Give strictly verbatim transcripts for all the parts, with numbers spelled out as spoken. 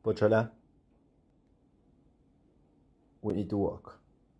Pochola. We need to walk.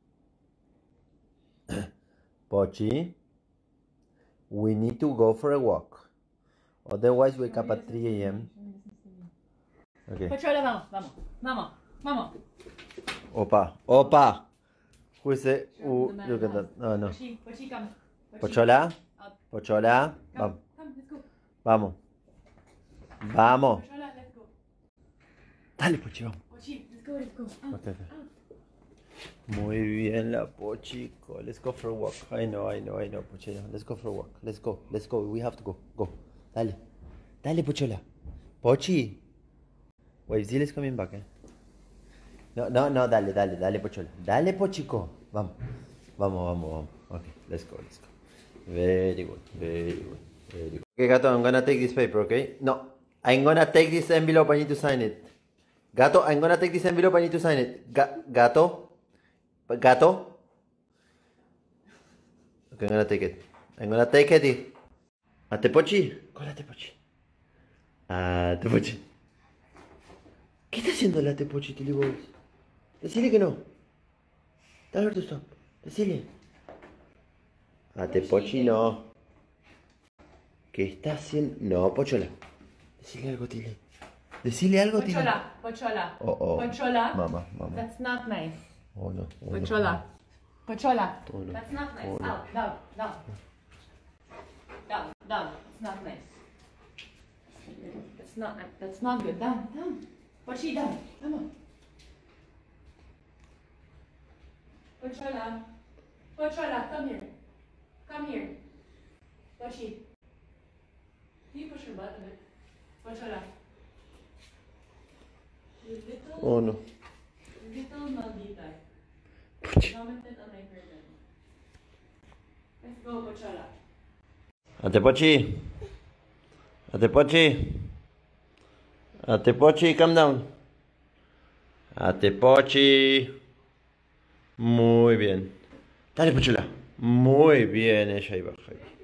Pochi. We need to go for a walk. Otherwise, wake up at three a m Okay. Pochola, vamos, vamos, vamos, vamos. Opa, opa. Who is it? Who, look at that. No, no. Pochi, Pochi, come. Pochola. Pochola. Vamos. Come, let's go. Vamos. Vamos. Pochola, let's go. Dale, Pochi, vamos. Pochi, let's go, let's go. Out, Okay, okay. out. Muy bien, la Pochico. Let's go for a walk. I know, I know, I know, Pochola. Let's go for a walk. Let's go, let's go. We have to go. Go. Dale. Dale, Pochola. Pochi. Wait, Zil is coming back, eh? No, no, no, dale, dale, dale, Pochola. Dale, Pochico. Vamos. Vamos, vamos, vamos. Okay, let's go, let's go. Very good, very good, very good. Okay, Gato, I'm gonna take this paper, okay? No, I'm gonna take this envelope. I need to sign it. Gato, I'm gonna take this envelope. I need to sign it. Ga Gato? Gato? Okay, I'm gonna take it. I'm gonna take it. Ate Pochi. ¿Cuál Ate Pochi? Ate Pochi. ¿Qué está haciendo la Ate Pochi, Tilly Boys? Decile que no. Tell her to stop. Decile. Ate Pochi no. ¿Qué está haciendo? No, Pochola. Decile algo, Tilly. Decile algo, Tilly. Pochola, Pochola. Oh, oh. Pochola. Mama, mama. That's not nice. Oh no. Oh, Pochola. no. Pochola. Oh, no. That's not nice. Oh, no. Out, down, down. Down, down. It's not nice. That's not, that's not good. Down, down. Pochi, down. Come on. Pochola. Pochola, come here. Come here. Pochi. Can you push your butt a bit? Pochola. You little, Oh no. little maldita. Pochi. Commented on my person. Let's go, Pochola. Ate Pochi. Ate Pochi. Ate Pochi, calm down. Ate Pochi. Muy bien. Dale, Pochola. Muy bien, ella iba.